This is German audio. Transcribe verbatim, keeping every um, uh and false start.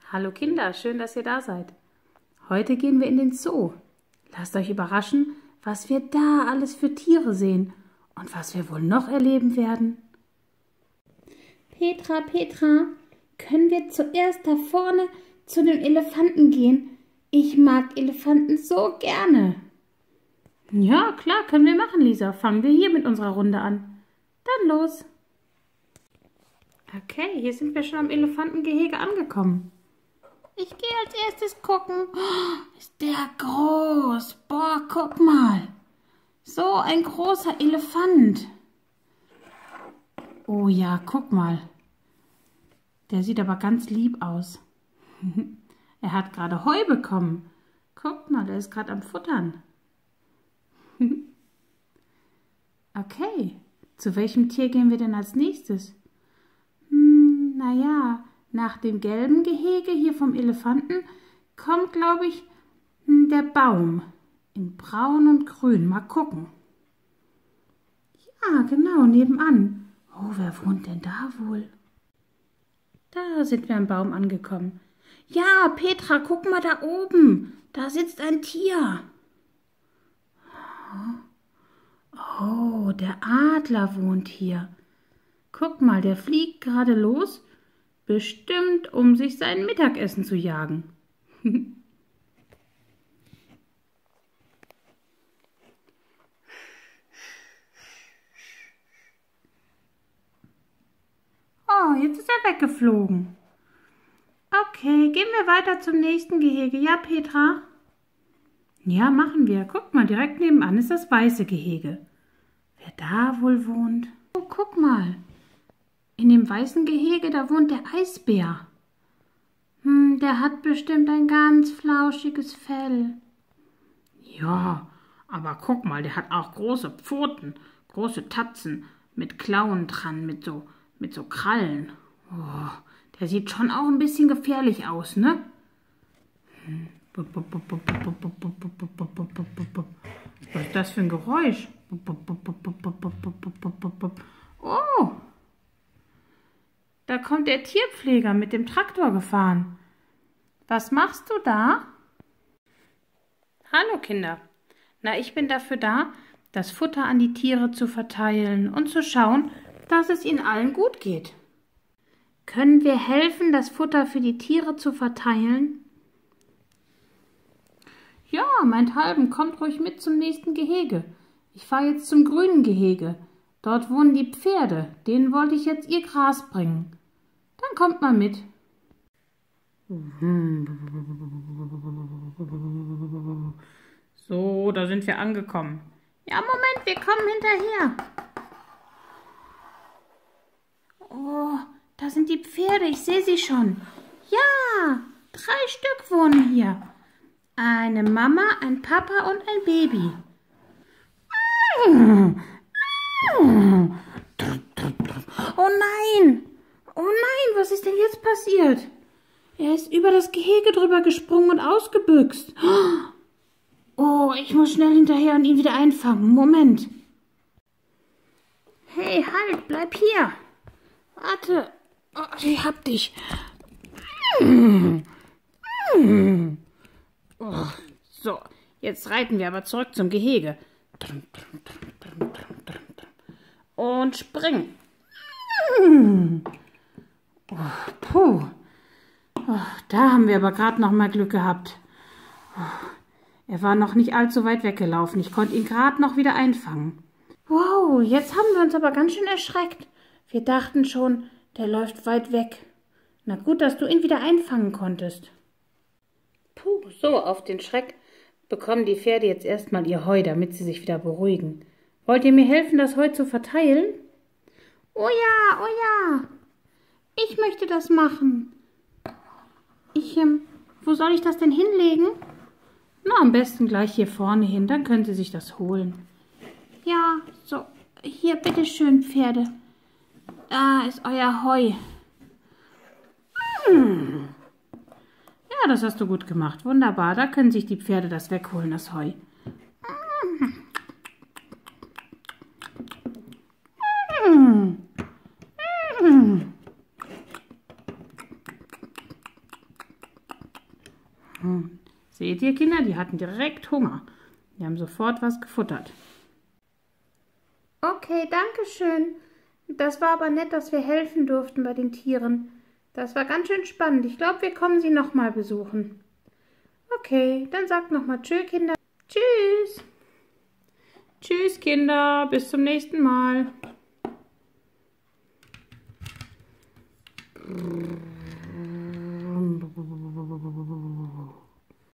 Hallo Kinder, schön, dass ihr da seid. Heute gehen wir in den Zoo. Lasst euch überraschen, was wir da alles für Tiere sehen und was wir wohl noch erleben werden. Petra, Petra, können wir zuerst da vorne zu den Elefanten gehen? Ich mag Elefanten so gerne. Ja, klar, können wir machen, Lisa. Fangen wir hier mit unserer Runde an. Dann los. Okay, hier sind wir schon am Elefantengehege angekommen. Ich gehe als erstes gucken. Oh, ist der groß. Boah, guck mal. So ein großer Elefant. Oh ja, guck mal. Der sieht aber ganz lieb aus. Er hat gerade Heu bekommen. Guck mal, der ist gerade am Futtern. Okay, zu welchem Tier gehen wir denn als nächstes? Hm, naja, nach dem gelben Gehege hier vom Elefanten kommt, glaube ich, der Baum in braun und grün. Mal gucken. Ja, genau, nebenan. Oh, wer wohnt denn da wohl? Da sind wir am Baum angekommen. Ja, Petra, guck mal da oben. Da sitzt ein Tier. Oh, der Adler wohnt hier. Guck mal, der fliegt gerade los. Bestimmt, um sich sein Mittagessen zu jagen. Oh, jetzt ist er weggeflogen. Okay, gehen wir weiter zum nächsten Gehege. Ja, Petra? Ja, machen wir. Guck mal, direkt nebenan ist das weiße Gehege. Wer da wohl wohnt? Oh, guck mal. In dem weißen Gehege, da wohnt der Eisbär. Hm, der hat bestimmt ein ganz flauschiges Fell. Ja, aber guck mal, der hat auch große Pfoten, große Tatzen mit Klauen dran, mit so, mit so Krallen. Oh, der sieht schon auch ein bisschen gefährlich aus, ne? Was ist das für ein Geräusch? Oh! Da kommt der Tierpfleger mit dem Traktor gefahren. Was machst du da? Hallo Kinder. Na, ich bin dafür da, das Futter an die Tiere zu verteilen und zu schauen, dass es ihnen allen gut geht. Können wir helfen, das Futter für die Tiere zu verteilen? Ja, meinethalben, kommt ruhig mit zum nächsten Gehege. Ich fahre jetzt zum grünen Gehege. Dort wohnen die Pferde. Denen wollte ich jetzt ihr Gras bringen. Dann kommt mal mit. So, da sind wir angekommen. Ja, Moment, wir kommen hinterher. Oh, da sind die Pferde, ich sehe sie schon. Ja, drei Stück wohnen hier. Eine Mama, ein Papa und ein Baby. Oh nein! Oh nein, was ist denn jetzt passiert? Er ist über das Gehege drüber gesprungen und ausgebüxt. Oh, ich muss schnell hinterher und ihn wieder einfangen. Moment. Hey, halt, bleib hier. Warte. Oh, ich hab dich. Oh, so, jetzt reiten wir aber zurück zum Gehege. Und springen. Oh, puh. Oh, da haben wir aber gerade noch mal Glück gehabt. Oh, er war noch nicht allzu weit weggelaufen. Ich konnte ihn gerade noch wieder einfangen. Wow, jetzt haben wir uns aber ganz schön erschreckt. Wir dachten schon, der läuft weit weg. Na gut, dass du ihn wieder einfangen konntest. Puh, so, auf den Schreck bekommen die Pferde jetzt erstmal ihr Heu, damit sie sich wieder beruhigen. Wollt ihr mir helfen, das Heu zu verteilen? Oh ja, oh ja. Ich möchte das machen. Ich, ähm, wo soll ich das denn hinlegen? Na, am besten gleich hier vorne hin, dann können Sie sich das holen. Ja, so, hier, bitteschön, Pferde. Da ist euer Heu. Hm. Ja, das hast du gut gemacht. Wunderbar, da können sich die Pferde das wegholen, das Heu. Mm. Mm. Hm. Seht ihr, Kinder, die hatten direkt Hunger. Die haben sofort was gefuttert. Okay, danke schön. Das war aber nett, dass wir helfen durften bei den Tieren. Das war ganz schön spannend. Ich glaube, wir kommen sie nochmal besuchen. Okay, dann sagt nochmal Tschö, Kinder. Tschüss. Tschüss, Kinder. Bis zum nächsten Mal.